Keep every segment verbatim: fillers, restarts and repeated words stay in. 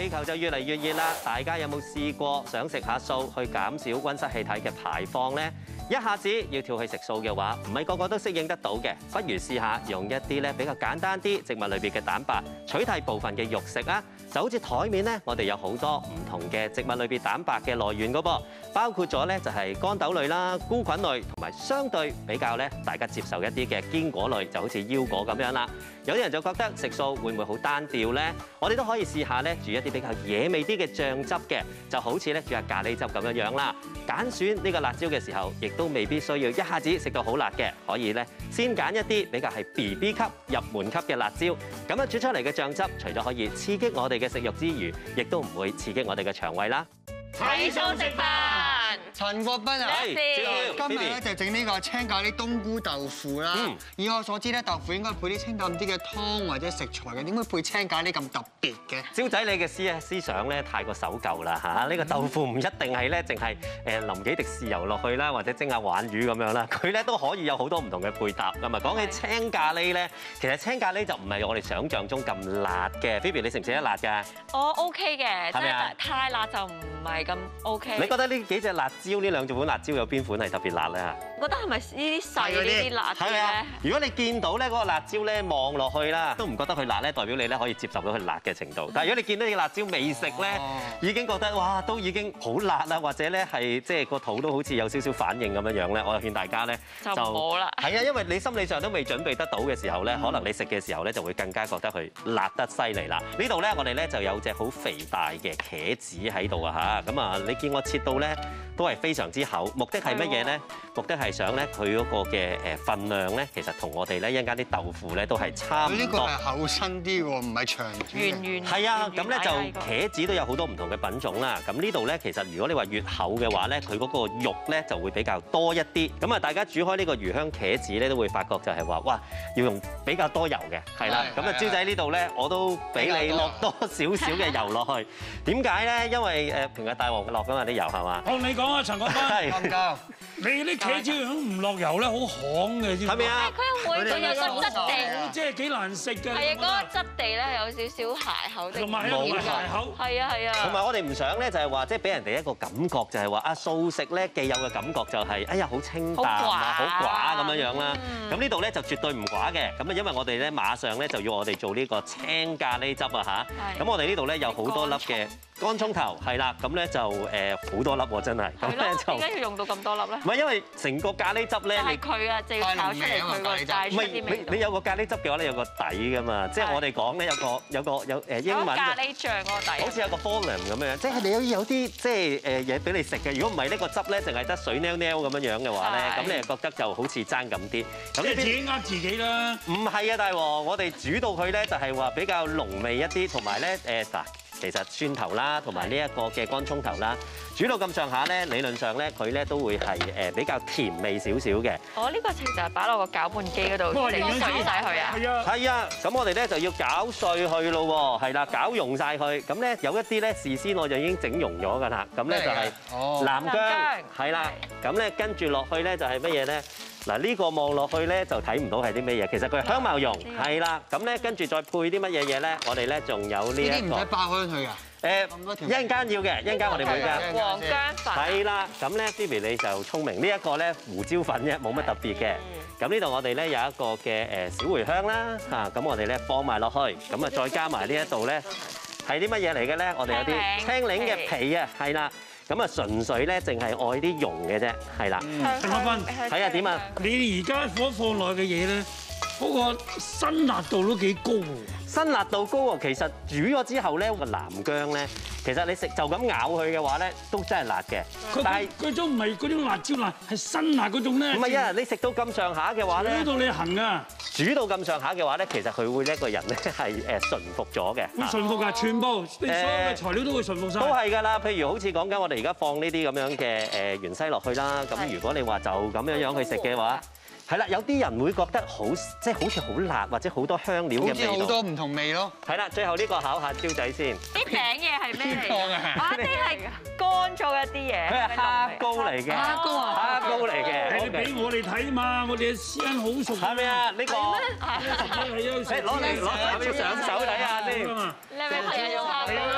地球就越嚟越熱啦，大家有冇試過想食下素去減少溫室氣體嘅排放呢？一下子要跳去食素嘅話，唔係個個都適應得到嘅，不如試下用一啲咧比較簡單啲植物裏邊嘅蛋白取替部分嘅肉食啊！就好似台面咧，我哋有好多唔同嘅植物裏邊蛋白嘅來源噶噃，包括咗咧就係乾豆類啦、菇菌類同埋相對比較咧大家接受一啲嘅堅果類，就好似腰果咁樣啦。有啲人就覺得食素會唔會好單調呢？我哋都可以試下咧煮一啲比較野味啲嘅醬汁嘅，就好似咧煮下咖喱汁咁樣樣啦。揀選呢個辣椒嘅時候，亦都未必需要一下子食到好辣嘅，可以咧先揀一啲比較係 B B 級入門級嘅辣椒，咁樣煮出嚟嘅醬汁，除咗可以刺激我哋嘅食慾之餘，亦都唔會刺激我哋嘅腸胃啦。 睇餸食飯， 陳國斌啊， 係今日咧就整呢個青咖喱冬菇豆腐啦。以我所知咧，豆腐應該配啲清淡啲嘅湯或者食材嘅，點會配青咖喱咁特別嘅？ 招仔，你嘅思思想咧太過守舊啦嚇！呢個豆腐唔一定係咧，淨係誒淋幾滴豉油落去啦，或者蒸下鯇魚咁樣啦，佢咧都可以有好多唔同嘅配搭㗎嘛。講起青咖喱咧，其實青咖喱就唔係我哋想象中咁辣嘅。Phoebe，你食唔食得辣㗎？ 我 OK 嘅， 係咪啊？ 太辣就唔係咁 OK。 你覺得呢幾隻辣椒，呢兩種款辣椒有邊款係特別辣咧？ 覺得係咪呢啲細呢啲辣椒咧？ 如果你見到咧嗰個辣椒咧望落去啦，都唔覺得佢辣咧，代表你咧可以接受到佢辣嘅程度。但係如果你見到啲辣椒未食咧，已經覺得哇都已經好辣啦，或者咧係即係個肚都好似有少少反應咁樣樣咧，我就勸大家咧就冇啦。 係啊，因為你心理上都未準備得到嘅時候咧，可能你食嘅時候咧就會更加覺得佢辣得犀利啦。呢度咧我哋咧就有隻好肥大嘅茄子喺度啊嚇，咁啊你見我切到咧都係非常之厚，目的係乜嘢咧？目的係想咧佢嗰個嘅誒份量咧，其實同我哋咧一陣間啲豆腐咧都係差唔多。 佢呢個係厚身啲喎，唔係長圓圓。 係啊，咁咧就茄子都有好多唔同嘅品種啦。咁呢度咧其實如果你話越厚嘅話咧，佢嗰個肉咧就會比較多一啲。咁啊，大家煮開呢個魚香茄子咧，都會發覺就係話哇，要用比較多油嘅，係啦。咁啊，招仔呢度咧，我都俾你落多少少嘅油落去。點解咧？因為誒平日大王落㗎嘛啲油係嘛？ 我同你講啊，陳國斌， 唔夠。 你啲茄子樣唔落油咧，好旱嘅，知唔知？ 係咪啊？ 佢會佢有個質地， 即係幾難食嘅。 係啊，嗰個質地咧有少少鞋口的。 同埋冇鞋口。 係啊係啊。 同埋我哋唔想咧，就係話即係俾人哋一個感覺，就係話啊素食咧既有嘅感覺就係哎呀好清淡啊，好寡咁樣樣啦。咁呢度咧就絕對唔寡嘅。咁啊，因為我哋咧馬上咧就要我哋做呢個青咖喱汁啊嚇。咁我哋呢度咧有好多粒嘅乾葱頭，係啦。咁咧就誒好多粒喎，真係。咁咧就點解要用到咁多粒咧？ 唔係因為成個咖喱汁咧， 係佢啊，就要炒出嚟佢個帶出啲味道。 你你有個咖喱汁嘅話咧，有個底噶嘛，即係我哋講咧有個有個有誒英文咖喱醬嗰個底， 好似有個 volume 咁樣，即係你有有啲即係誒嘢俾你食嘅。如果唔係呢個汁咧，淨係得水尿尿咁樣樣嘅話咧，咁你就覺得就好似爭咁啲。咁即係自己呃自己啦。 唔係啊，大王，我哋煮到佢咧就係話比較濃味一啲，同埋咧誒嗱。其實蒜頭啦，同埋呢一個嘅乾葱頭啦，煮到咁上下咧，理論上咧佢咧都會係誒比較甜味少少嘅。 我呢個其實係擺落個攪拌機嗰度，整碎晒佢啊。 係啊。 係啊，咁我哋咧就要攪碎佢咯喎，係啦，攪溶晒佢。咁咧有一啲咧事先我就已經整溶咗㗎啦。咁咧就係南薑，係啦。咁咧跟住落去咧就係乜嘢咧？嗱呢個望落去咧就睇唔到係啲咩嘢，其實佢係香茅蓉，係啦。咁咧跟住再配啲乜嘢嘢咧？我哋咧仲有呢一個。呢啲唔使爆開佢㗎。誒，一陣間要嘅，一陣間我哋會㗎。 黃薑粉。 係啦，咁咧 Phoebe 你就聰明，呢一個咧胡椒粉啫，冇乜特別嘅。咁呢度我哋咧有一個嘅誒小茴香啦，嚇，咁我哋咧放埋落去，咁啊再加埋呢一度咧係啲乜嘢嚟嘅咧？我哋有啲青檸嘅皮啊，係啦。咁啊，純粹咧，淨係愛啲蓉嘅啫，係啦。 陳國斌， 睇下點啊？ 你而家所放落嘅嘢咧，嗰個辛辣度都幾高喎。 辛辣度高喎，其實煮咗之後咧，個南薑咧，其實你食就咁咬佢嘅話咧，都真係辣嘅。但係嗰種唔係嗰種辣椒辣，係辛辣嗰種咧。 唔係啊，你食到咁上下嘅話咧， 煮到你行啊！ 煮到咁上下嘅話咧，其實佢會一個人咧係誒馴服咗嘅。 會馴服㗎，全部你所有嘅材料都會馴服晒。 都係㗎啦，譬如好似講緊我哋而家放呢啲咁樣嘅誒芫茜落去啦，咁如果你話就咁樣樣去食嘅話，係啦，有啲人會覺得好即係好似好辣或者好多香料嘅味道。 好似好多唔同味咯。 係啦，最後呢個考下招仔先。 啲餅嘢係咩嚟㗎？ 啊， 啲係乾咗一啲嘢。 佢係蝦膏嚟嘅。 蝦膏啊！ 蝦膏嚟嘅。 你俾我哋睇嘛，我哋嘅師恩好熟。 係咪啊？呢個。 係啊！ 誒攞嚟攞嚟，要上手睇下先。 你係咪朋友用蝦膏啊？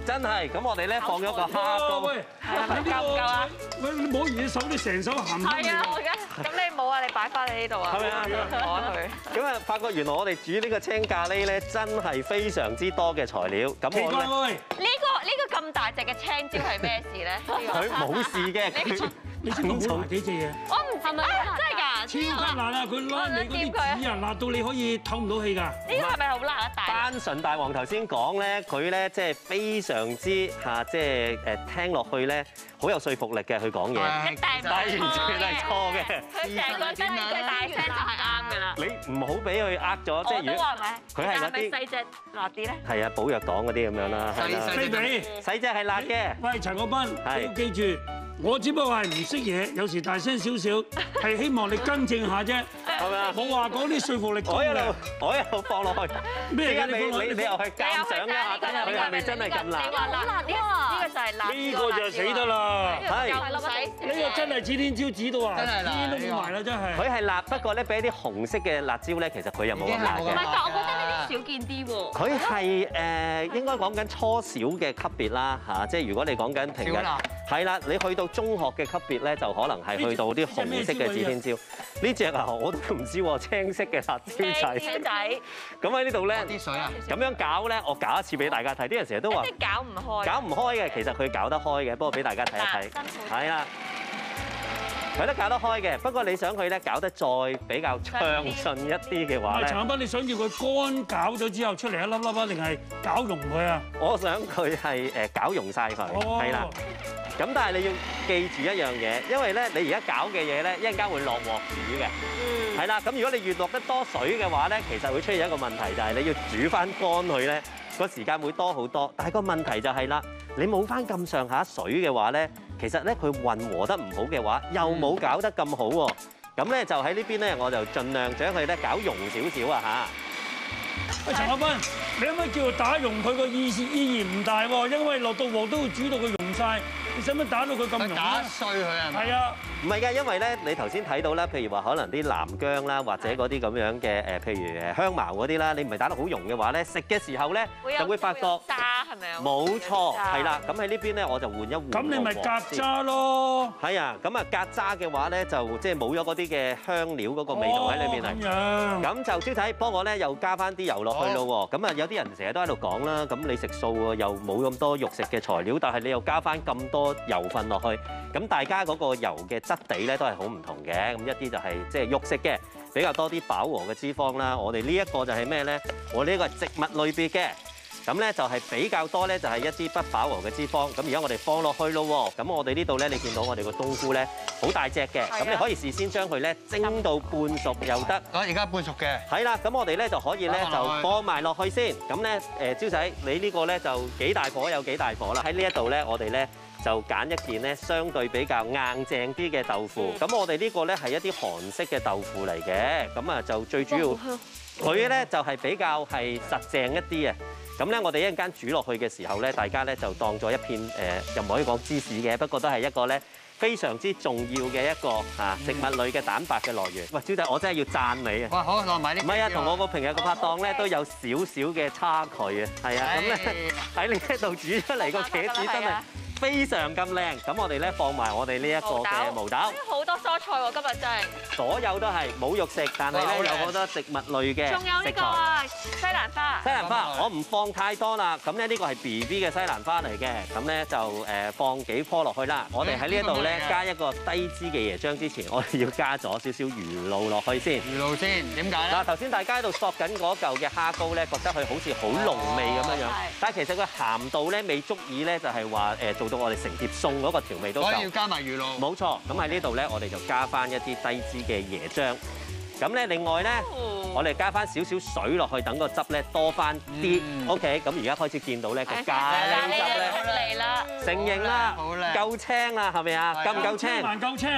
真係。咁我哋咧放咗個蝦膏。 喂， 係咪夠唔夠啊？ 喂，你摸完隻手，你成手鹹係啊，我而家咁你冇啊？你擺翻你呢度啊？ 係咪啊？ 攞佢。 咁啊，發覺原來我哋煮呢個青咖喱咧，真係非常之多嘅材料。咁奇怪我喂， 呢個呢個咁大隻嘅青椒係咩事咧？ 佢冇事嘅，佢你知唔知好辣幾隻嘢？ 我唔係咪真係㗎？ 超級辣啊！佢拉你嗰啲紙啊，辣到你可以透唔到氣㗎。 呢個係咪好辣啊？大單純大王頭先講咧，佢咧即係非常之嚇，即係誒聽落去咧好有說服力嘅，佢講嘢。 一定唔但係完全係錯嘅。 佢成個真係佢大聲就係啱㗎啦。 你唔好俾佢呃咗，即係如果佢係嗰啲細隻辣啲咧。 係啊，寶藥黨嗰啲咁樣啦。 細細菲比， 細隻係辣嘅。 喂，陳國斌， 係你要記住。我只不過係唔識嘢，有時大聲少少，係希望你更正下啫。 係咪啊？ 冇話講啲說服力高我一路嘅。 我一路放落去。 咩嘅？ 你你放落你你又去鑑賞一下，睇下佢係咪真係咁辣？ 你話辣呢？呢個就係辣。 呢個就死得啦！ 係又唔使。 呢個真係指天椒指到啊！ 真係辣天都冇埋啦，真係。 佢係辣，不過咧俾啲紅色嘅辣椒咧，其實佢又冇咁辣嘅。 唔係，但我覺得呢啲少見啲喎。 佢係誒應該講緊初小嘅級別啦嚇，即係如果你講緊平日小辣係啦，你去到中學嘅級別咧，就可能係去到啲紅色嘅指天椒。呢只啊我都唔知喎，青色嘅辣椒仔。 青椒仔。 咁喺呢度咧， 啲水啊！ 咁樣搞咧，我搞一次俾大家睇。啲人成日都話即係搞唔開。 搞唔開嘅，其實佢搞得開嘅，不過俾大家睇一睇。係啦。佢都搞得開嘅，不過你想佢咧搞得再比較暢順一啲嘅話咧， 陳斌，你想要佢乾攪咗之後出嚟一粒粒啊，定係攪溶佢啊？ 我想佢係誒攪溶晒佢，係啦。咁但係你要記住一樣嘢，因為咧你而家搞嘅嘢咧一陣間會落鑊煮嘅， 嗯。 係啦。咁如果你越落得多水嘅話咧，其實會出現一個問題，就係你要煮翻乾佢咧，個時間會多好多。但係個問題就係啦，你冇翻咁上下水嘅話咧，其實咧佢混和得唔好嘅話，又冇搞得咁好喎。咁咧就喺呢邊咧，我就盡量將佢咧搞溶少少啊嚇。 喂，陳國斌，你可唔可以叫佢打溶佢個意思意義唔大喎？因為落到鑊都會煮到佢溶晒，你使乜打到佢咁溶打咧？ 碎佢係咪？ 係啊。 唔係㗎，因為咧，你頭先睇到啦，譬如話可能啲南薑啦，或者嗰啲咁樣嘅誒，譬如誒香茅嗰啲啦，你唔係打得好溶嘅話咧，食嘅時候咧就會發覺渣係咪啊？ 冇錯，係啦。咁喺呢邊咧，我就換一換。 咁你咪隔渣咯。 係啊，咁啊隔渣嘅話咧，就即係冇咗嗰啲嘅香料嗰個味道喺裏面咁啊。 樣。 咁就豬仔幫我咧又加翻啲油落去咯喎。咁啊有啲人成日都喺度講啦，咁你食素喎，又冇咁多肉食嘅材料，但係你又加翻咁多油份落去，咁大家嗰個油嘅質地咧都係好唔同嘅。咁一啲就係即係肉食嘅，比較多啲飽和嘅脂肪啦。我哋呢一個就係咩咧？我呢個係植物類別嘅，咁咧就係比較多咧，就係一啲不飽和嘅脂肪。咁而家我哋放落去咯喎。咁我哋呢度咧，你見到我哋個冬菇咧好大隻嘅，咁你可以事先將佢咧蒸到半熟又得。 我而家半熟嘅。 係啦，咁我哋咧就可以咧就放埋落去先。咁咧誒，招仔你呢個咧就幾大火有幾大火啦。喺呢一度咧，我哋咧就揀一件咧相對比較硬淨啲嘅豆腐。咁我哋呢個咧係一啲韓式嘅豆腐嚟嘅。咁啊就最主要，佢咧就係比較係實淨一啲啊。咁咧我哋一陣間煮落去嘅時候咧，大家咧就當咗一片誒，又唔可以講芝士嘅，不過都係一個咧非常之重要嘅一個啊植物類嘅蛋白嘅來源。喂，招仔，我真係要讚你啊！ 哇，好落埋呢。 唔係啊，同我個平日嘅拍檔咧都有少少嘅差距啊。係啊，咁咧喺呢一度煮出嚟個茄子真係非常咁靚。咁我哋咧放埋我哋呢一個嘅毛豆。 好多蔬菜喎，今日真係。 所有都係冇肉食，但係咧有好多植物類嘅食材。 仲有呢個啊，西蘭花。 西蘭花我唔放太多啦。咁咧呢個係 B B 嘅西蘭花嚟嘅。咁咧就誒放幾顆落去啦。我哋喺呢一度咧加一個低脂嘅椰漿之前，我哋要加咗少少魚露落去先。 魚露先，點解咧？ 嗱，頭先大家喺度索緊嗰嚿嘅蝦膏咧，覺得佢好似好濃味咁樣樣，但係其實佢鹹度咧未足以咧，就係話誒做到我哋成碟餸嗰個調味都夠。 我要加埋魚露。 冇錯，咁喺呢度咧，我哋就加翻一啲低脂嘅椰漿。咁咧，另外咧，我哋加翻少少水落去，等個汁咧多翻啲。OK，咁而家開始見到咧個咖喱汁咧嚟啦， 成型啦，夠青啦，係咪啊？夠唔夠青？ 還夠青。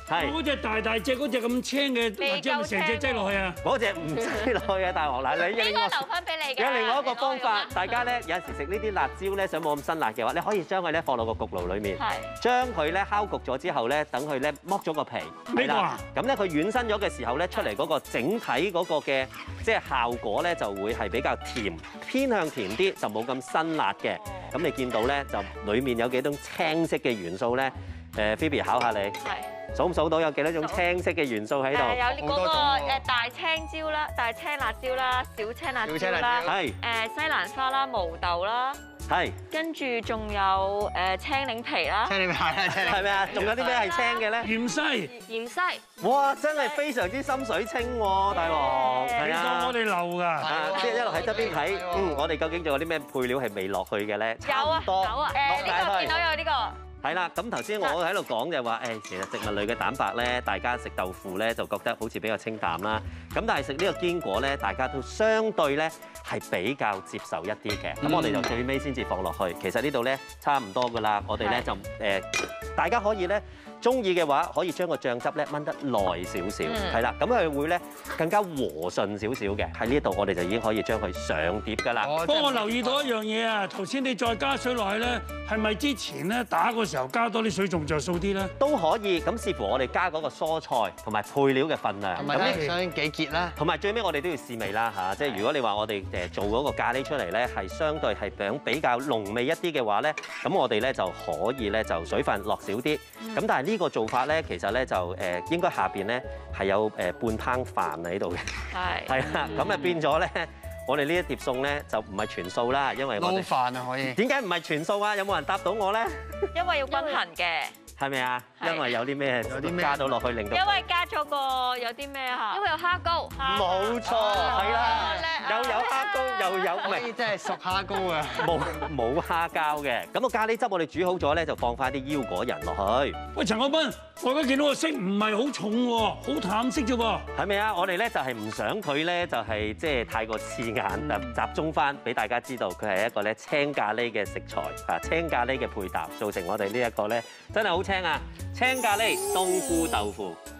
係嗰隻大大隻嗰隻咁青嘅， 未或者係咪成隻擠落去啊？ 嗰隻唔擠落去啊，大王嗱，你另外應該留翻俾你嘅。 有另外一個方法，大家咧有陣時食呢啲辣椒咧，想冇咁辛辣嘅話，你可以將佢咧放落個焗爐裡面， 係將佢咧烤焗咗之後咧，等佢咧剝咗個皮， 呢個啊， 咁咧佢軟身咗嘅時候咧，出嚟嗰個整體嗰個嘅即係效果咧，就會係比較甜，偏向甜啲，就冇咁辛辣嘅。咁你見到咧，就裡面有幾種青色嘅元素咧？誒 Phoebe 考下你， 係數唔數到有幾多種青色嘅元素喺誒度？ 有嗰個誒大青椒啦、大青辣椒啦、小青辣椒啦， 係誒西蘭花啦、毛豆啦， 係跟住仲有誒青檸皮啦， 青檸皮啦，青檸係咪啊？仲有啲咩係青嘅咧？ 芫茜， 芫茜。 哇！真係非常之深水清喎，大王。係你當啊我。哋流㗎。 啊！即係一路喺側邊睇，嗯，我哋究竟仲有啲咩配料係未落去嘅咧？ 有啊，有啊，誒呢個落見到有呢個。 係啦，咁頭先我喺度講就話，誒，其實植物類嘅蛋白咧，大家食豆腐咧就覺得好似比較清淡啦。咁但係食呢個堅果咧，大家都相對咧係比較接受一啲嘅。咁我哋就最尾先至放落去。其實呢度咧差唔多㗎啦，我哋咧就誒，大家可以咧中意嘅話，可以將個醬汁咧燜得耐少少，係啦，咁佢會咧更加和順少少嘅。喺呢度我哋就已經可以將佢上碟㗎啦。 不過我留意到一樣嘢啊，頭先你再加水落去咧，係咪之前咧打嗰時候加多啲水仲着數啲咧？ 都可以，咁視乎我哋加嗰個蔬菜同埋配料嘅份量。 同埋咧想幾結啦。 同埋最尾我哋都要試味啦嚇，即係如果你話我哋誒做嗰個咖喱出嚟咧，係相對係想比較濃味一啲嘅話咧，咁我哋咧就可以咧就水分落少啲。咁但係呢個做法咧，其實咧就誒應該下邊咧係有誒半烹飯喺度嘅。 係。 係啦，咁啊變咗咧，我哋呢一碟餸咧就唔係全素啦，因為我哋撈飯啊可以。 點解唔係全素啊？有冇人答到我咧？ 因為要均衡嘅。 係咪啊？ 係因為有啲咩有啲咩加到落去令到因為加咗個有啲咩嚇？因為有蝦膏。 冇錯，係啦，又有蝦膏又有唔係。 呢真係熟蝦膏啊！ 冇冇蝦膠嘅，咁個咖喱汁我哋煮好咗咧，就放翻啲腰果仁落去。 喂，陳國斌，我而家見到個色唔係好重喎，好淡色啫喎。 係咪啊？我哋咧就係唔想佢咧就係即係太過刺眼，就集中翻俾大家知道佢係一個咧青咖喱嘅食材啊，青咖喱嘅配搭，造成我哋呢一個咧真係好青啊！青咖喱冬菇豆腐。